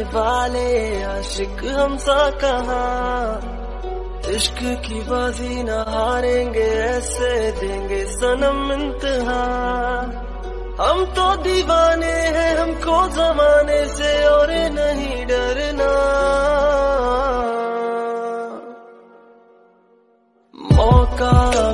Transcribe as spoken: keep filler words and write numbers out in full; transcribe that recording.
वाले आशिक हमसा कहाँ, इश्क की बाजी न हारेंगे ऐसे देंगे सनम इंतहा। हम तो दीवाने हैं हमको जमाने से और नहीं डरना। मौका